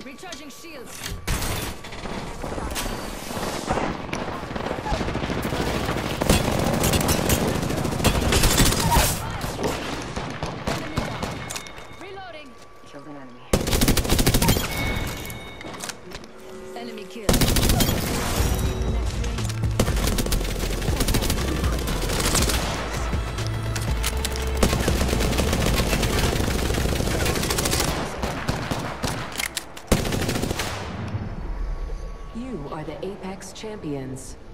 Recharging shields. Enemy down. Reloading. Killed an enemy. Enemy killed. You are the Apex Champions.